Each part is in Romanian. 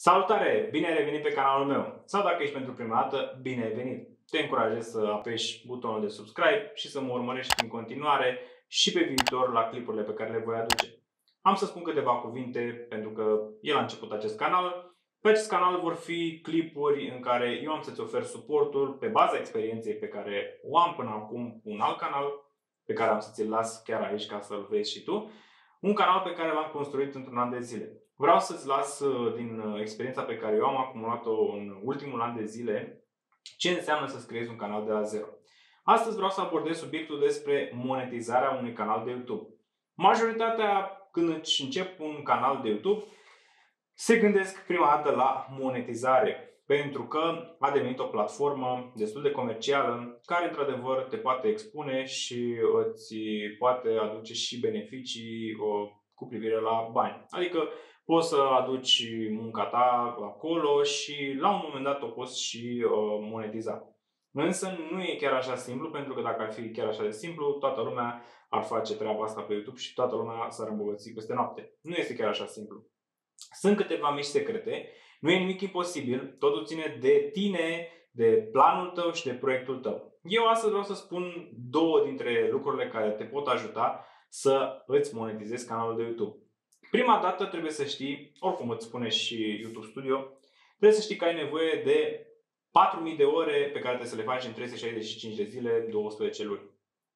Salutare! Bine ai revenit pe canalul meu! Sau dacă ești pentru prima dată, bine ai venit! Te încurajez să apeși butonul de subscribe și să mă urmărești în continuare și pe viitor la clipurile pe care le voi aduce. Am să spun câteva cuvinte pentru că el a început acest canal. Pe acest canal vor fi clipuri în care eu am să-ți ofer suportul pe baza experienței pe care o am până acum cu un alt canal, pe care am să ți-l las chiar aici ca să-l vezi și tu. Un canal pe care l-am construit într-un an de zile. Vreau să-ți las din experiența pe care eu am acumulat-o în ultimul an de zile ce înseamnă să-ți creezi un canal de la zero. Astăzi vreau să abordez subiectul despre monetizarea unui canal de YouTube. Majoritatea, când își încep un canal de YouTube, se gândesc prima dată la monetizare, pentru că a devenit o platformă destul de comercială care într-adevăr te poate expune și îți poate aduce și beneficii cu privire la bani. Adică poți să aduci munca ta acolo și la un moment dat o poți și monetiza. Însă nu e chiar așa simplu, pentru că dacă ar fi chiar așa de simplu, toată lumea ar face treaba asta pe YouTube și toată lumea s-ar îmbogăți peste noapte. Nu este chiar așa simplu. Sunt câteva mici secrete, nu e nimic imposibil, totul ține de tine, de planul tău și de proiectul tău. Eu astăzi vreau să spun două dintre lucrurile care te pot ajuta să îți monetizezi canalul de YouTube. Prima dată trebuie să știi, oricum îți spune și YouTube Studio, trebuie să știi că ai nevoie de 4000 de ore pe care trebuie să le faci în 365 de zile, 12 luni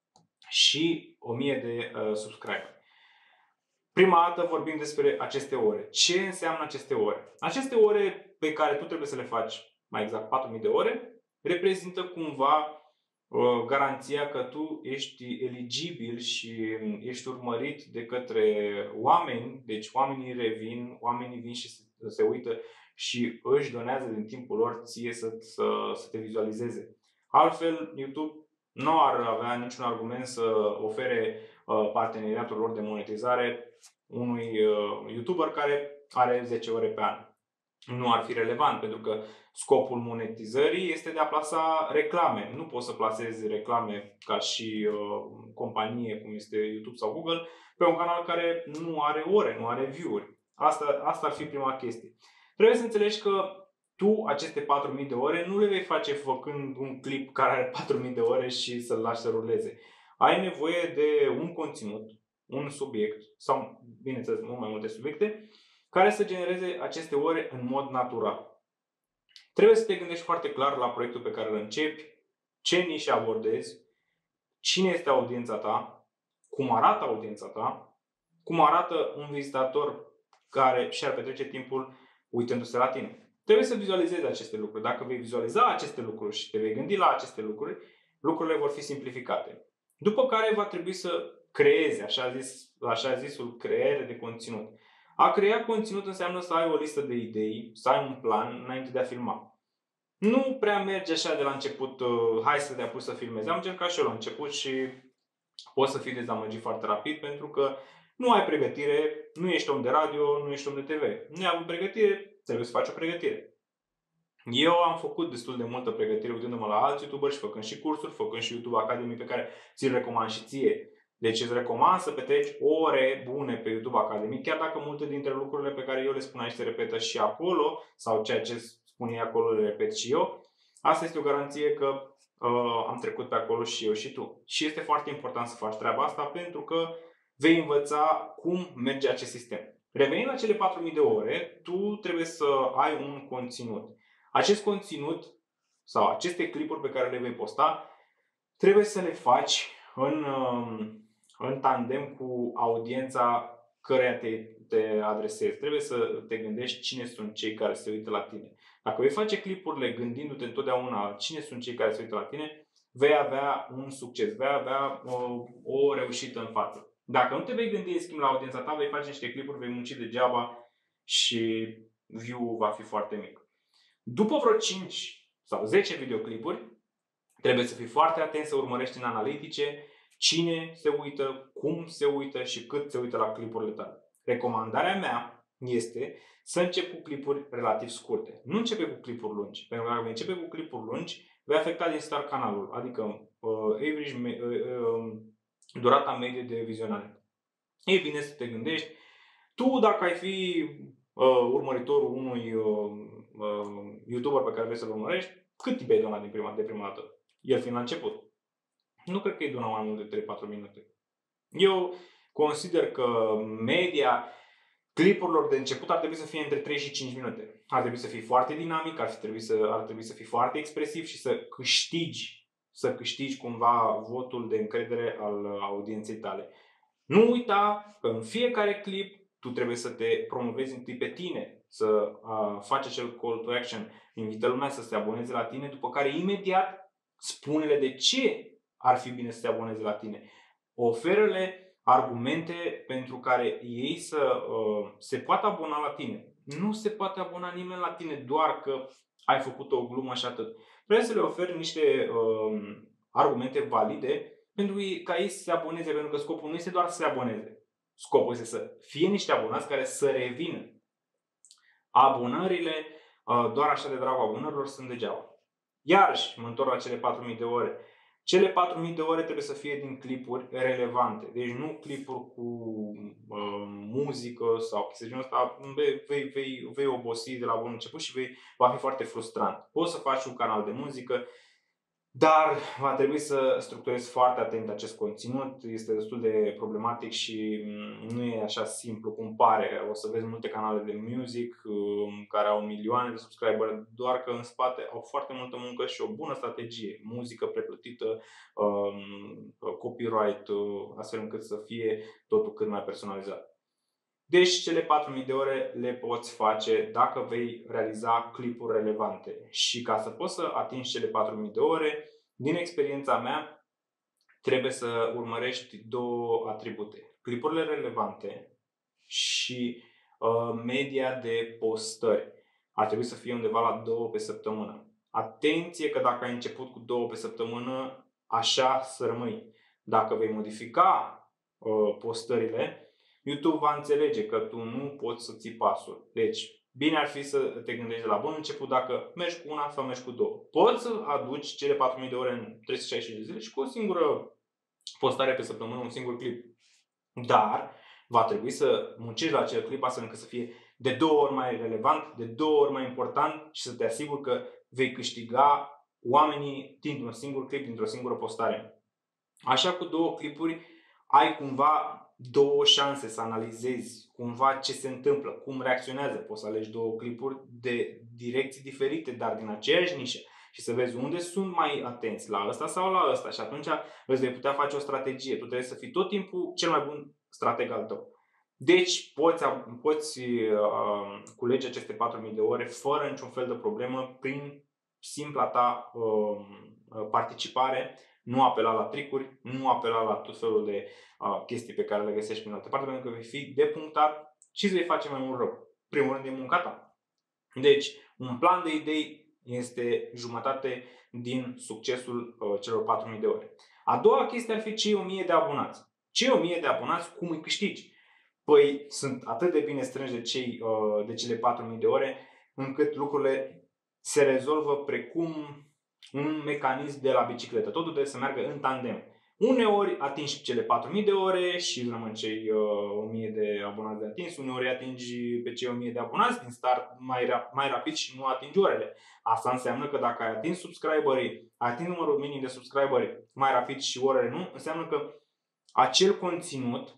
și 1000 de subscriberi. Prima dată vorbim despre aceste ore. Ce înseamnă aceste ore? Aceste ore pe care tu trebuie să le faci, mai exact 4000 de ore, reprezintă cumva garanția că tu ești eligibil și ești urmărit de către oameni, deci oamenii revin, oamenii vin și se uită și își donează din timpul lor ție să te vizualizeze. Altfel, YouTube nu ar avea niciun argument să ofere parteneriatul lor de monetizare unui YouTuber care are 10 ore pe an. Nu ar fi relevant, pentru că scopul monetizării este de a plasa reclame. Nu poți să plasezi reclame ca și companie, cum este YouTube sau Google, pe un canal care nu are ore, nu are view-uri. Asta ar fi prima chestie. Trebuie să înțelegi că tu aceste 4000 de ore nu le vei face făcând un clip care are 4000 de ore și să-l lași să ruleze. Ai nevoie de un conținut, un subiect sau, bineînțeles, mult mai multe subiecte, care să genereze aceste ore în mod natural. Trebuie să te gândești foarte clar la proiectul pe care îl începi, ce nișe abordezi, cine este audiența ta, cum arată audiența ta, cum arată un vizitator care și-ar petrece timpul uitându-se la tine. Trebuie să vizualizezi aceste lucruri. Dacă vei vizualiza aceste lucruri și te vei gândi la aceste lucruri, lucrurile vor fi simplificate. După care va trebui să creezi, așa zisul creare de conținut. A crea conținut înseamnă să ai o listă de idei, să ai un plan înainte de a filma. Nu prea merge așa de la început, hai să te apuci să filmezi. Am încercat și eu la început și poți să fii dezamăgit foarte rapid, pentru că nu ai pregătire, nu ești om de radio, nu ești om de TV. Nu ai avut pregătire, trebuie să faci o pregătire. Eu am făcut destul de multă pregătire uitându-mă la alți youtuberi și făcând și cursuri, făcând și YouTube Academy pe care ți-l recomand și ție. Deci îți recomand să petreci ore bune pe YouTube Academy, chiar dacă multe dintre lucrurile pe care eu le spun aici se repetă și acolo, sau ceea ce spun ei acolo le repet și eu. Asta este o garanție că am trecut pe acolo și eu și tu. Și este foarte important să faci treaba asta, pentru că vei învăța cum merge acest sistem. Revenind la cele 4000 de ore, tu trebuie să ai un conținut. Acest conținut sau aceste clipuri pe care le vei posta trebuie să le faci în tandem cu audiența căreia te adresezi. Trebuie să te gândești cine sunt cei care se uită la tine. Dacă vei face clipurile gândindu-te întotdeauna cine sunt cei care se uită la tine, vei avea un succes, vei avea o reușită în față. Dacă nu te vei gândi în schimb la audiența ta, vei face niște clipuri, vei munci degeaba și view-ul va fi foarte mic. După vreo 5 sau 10 videoclipuri, trebuie să fii foarte atent să urmărești în analitice cine se uită, cum se uită și cât se uită la clipurile tale. Recomandarea mea este să încep cu clipuri relativ scurte. Nu începe cu clipuri lungi. Pentru că dacă vei începe cu clipuri lungi, vei afecta din start canalul, adică durata medie de vizionare. E bine să te gândești, tu dacă ai fi urmăritorul unui YouTuber pe care vrei să-l urmărești, cât timp ai donat de prima dată? El fiind la început. Nu cred că îi donat mai mult de 3-4 minute. Eu consider că media clipurilor de început ar trebui să fie între 3 și 5 minute. Ar trebui să fii foarte dinamic, ar trebui să fii foarte expresiv și să câștigi cumva votul de încredere al audienței tale. Nu uita că în fiecare clip tu trebuie să te promovezi întâi pe tine, să faci acel call to action, invită lumea să se aboneze la tine, după care imediat spune-le de ce ar fi bine să se aboneze la tine. Oferă-le argumente pentru care ei să se poată abona la tine. Nu se poate abona nimeni la tine doar că ai făcut o glumă și atât. Trebuie să le oferi niște argumente valide pentru ca ei să se aboneze, pentru că scopul nu este doar să se aboneze. Scopul este să fie niște abonați care să revină. Abonările, doar așa de dragul abonărilor, sunt degeaba. Iarăși, mă întorc la cele 4000 de ore. Cele 4000 de ore trebuie să fie din clipuri relevante. Deci nu clipuri cu muzică sau chestii genul ăsta. Vei obosi de la bun început și va fi foarte frustrant. Poți să faci un canal de muzică, dar va trebui să structurezi foarte atent acest conținut. Este destul de problematic și nu e așa simplu cum pare. O să vezi multe canale de music care au milioane de subscriberi, doar că în spate au foarte multă muncă și o bună strategie. Muzică preplătită, copyright, astfel încât să fie totul cât mai personalizat. Deci cele 4000 de ore le poți face dacă vei realiza clipuri relevante. Și ca să poți să atingi cele 4000 de ore, din experiența mea, trebuie să urmărești două atribute. Clipurile relevante și media de postări. Ar trebui să fie undeva la 2 pe săptămână. Atenție că dacă ai început cu 2 pe săptămână, așa să rămâi. Dacă vei modifica postările, YouTube va înțelege că tu nu poți să ții pasul. Deci, bine ar fi să te gândești de la bun început dacă mergi cu una sau mergi cu două. Poți să aduci cele 4000 de ore în 365 de zile și cu o singură postare pe săptămână, un singur clip. Dar va trebui să muncești la acel clip astfel încât să fie de 2 ori mai relevant, de 2 ori mai important și să te asiguri că vei câștiga oamenii dintr-un singur clip, dintr-o singură postare. Așa, cu 2 clipuri ai cumva 2 șanse să analizezi cumva ce se întâmplă, cum reacționează. Poți să alegi 2 clipuri de direcții diferite, dar din aceeași nișă și să vezi unde sunt mai atenți, la ăsta sau la ăsta, și atunci îți vei putea face o strategie. Tu trebuie să fii tot timpul cel mai bun strateg al tău. Deci poți culege aceste 4000 de ore fără niciun fel de problemă prin simpla ta participare. Nu apela la tricuri, nu apela la tot felul de chestii pe care le găsești prin altă parte, pentru că vei fi depunctat și îți vei face mai mult rău. Primul rând e munca ta. Deci, un plan de idei este jumătate din succesul celor 4000 de ore. A doua chestie ar fi cei 1000 de abonați. Cei 1000 de abonați, cum îi câștigi? Păi sunt atât de bine strânși de cele 4000 de ore, încât lucrurile se rezolvă precum un mecanism de la bicicletă. Totul trebuie să meargă în tandem. Uneori atingi cele 4000 de ore și îți rămân cei 1000 de abonați de atins. Uneori atingi pe cei 1000 de abonați din start mai rapid și nu atingi orele. Asta înseamnă că dacă ai atins subscriberii, ai atins numărul minim de subscriberi mai rapid și orele nu, înseamnă că acel conținut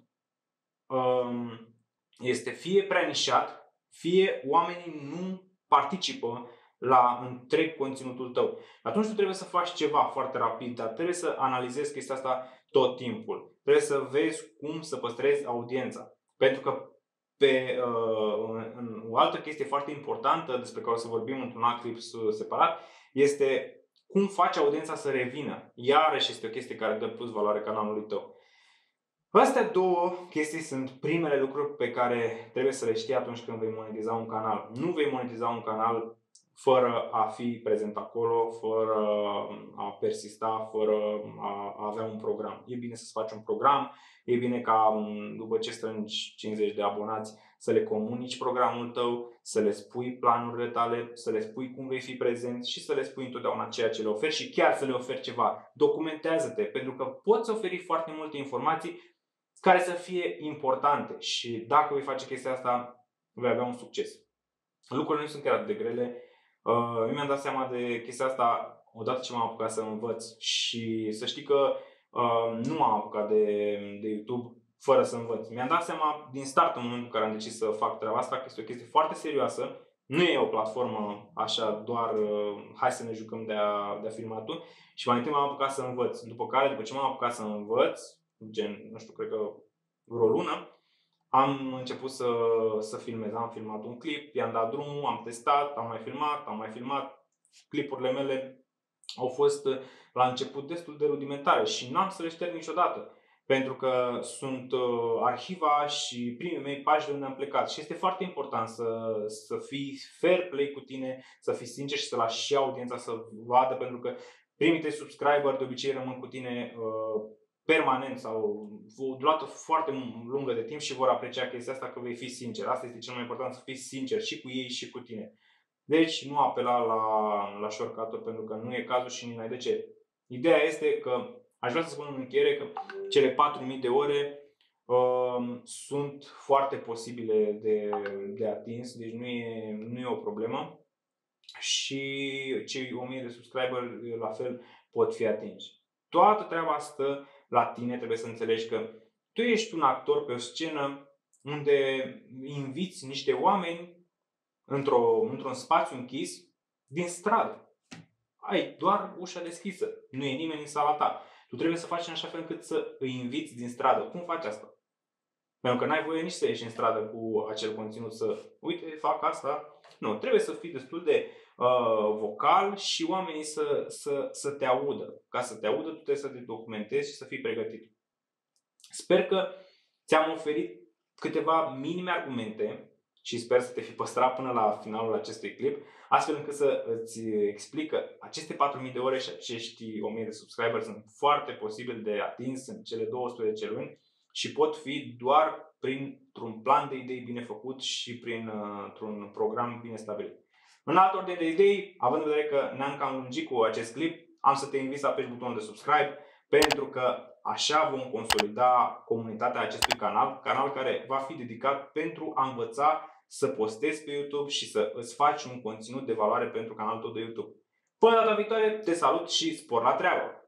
este fie prea nișat, fie oamenii nu participă la întreg conținutul tău. Atunci tu trebuie să faci ceva foarte rapid, dar trebuie să analizezi chestia asta tot timpul. Trebuie să vezi cum să păstrezi audiența. Pentru că o altă chestie foarte importantă despre care o să vorbim într-un alt clip separat este cum faci audiența să revină. Iarăși este o chestie care dă plus valoare canalului tău. Astea două chestii sunt primele lucruri pe care trebuie să le știi atunci când vei monetiza un canal. Nu vei monetiza un canal fără a fi prezent acolo, fără a persista, fără a avea un program. E bine să-ți faci un program, e bine ca după ce strângi 50 de abonați să le comunici programul tău, să le spui planurile tale, să le spui cum vei fi prezent și să le spui întotdeauna ceea ce le oferi și chiar să le oferi ceva. Documentează-te, pentru că poți oferi foarte multe informații care să fie importante și dacă vei face chestia asta, vei avea un succes. Lucrurile nu sunt chiar atât de grele. Eu mi-am dat seama de chestia asta odată ce m-am apucat să învăț și să știi că nu m-am apucat de YouTube fără să învăț. Mi-am dat seama din start în momentul în care am decis să fac treaba asta că este o chestie foarte serioasă. Nu e o platformă așa doar hai să ne jucăm de-a filmatul. Și mai întâi m-am apucat să învăț. După ce m-am apucat să învăț, gen, nu știu, cred că vreo lună, am început să filmez. Am filmat un clip, i-am dat drumul, am testat, am mai filmat. Clipurile mele au fost la început destul de rudimentare și n-am să le șterg niciodată. Pentru că sunt arhiva și primii mei pași de unde am plecat. Și este foarte important să fii fair play cu tine, să fii sincer și să lași și audiența să vadă, pentru că primii tăi subscriber de obicei rămân cu tine permanent sau o durată foarte lungă de timp și vor aprecia chestia asta că vei fi sincer. Asta este cel mai important, să fii sincer și cu ei și cu tine. Deci nu apela la shortcut-uri pentru că nu e cazul și nu ai de ce. Ideea este că aș vrea să spun în încheiere că cele 4000 de ore sunt foarte posibile de atins, deci nu e o problemă și cei 1000 de subscriber la fel pot fi atinși. Toată treaba stă la tine, trebuie să înțelegi că tu ești un actor pe o scenă unde inviți niște oameni într-un spațiu închis din stradă. Ai doar ușa deschisă, nu e nimeni în sala ta. Tu trebuie să faci în așa fel încât să îi inviți din stradă. Cum faci asta? Pentru că n-ai voie nici să ieși în stradă cu acel conținut să, uite, fac asta. Nu, trebuie să fii destul de vocal și oamenii să te audă. Ca să te audă, tu trebuie să te documentezi și să fii pregătit. Sper că ți-am oferit câteva minime argumente și sper să te fi păstrat până la finalul acestui clip, astfel încât să îți explic că aceste 4000 de ore și acești 1000 de subscriberi sunt foarte posibil de atins în cele 12 luni și pot fi doar printr-un plan de idei bine făcut și printr-un program bine stabilit. În alt ordine de idei, având în vedere că ne-am cam lungit cu acest clip, am să te invit să apeși butonul de subscribe, pentru că așa vom consolida comunitatea acestui canal care va fi dedicat pentru a învăța să postezi pe YouTube și să îți faci un conținut de valoare pentru canalul tău de YouTube. Până data viitoare, te salut și spor la treabă!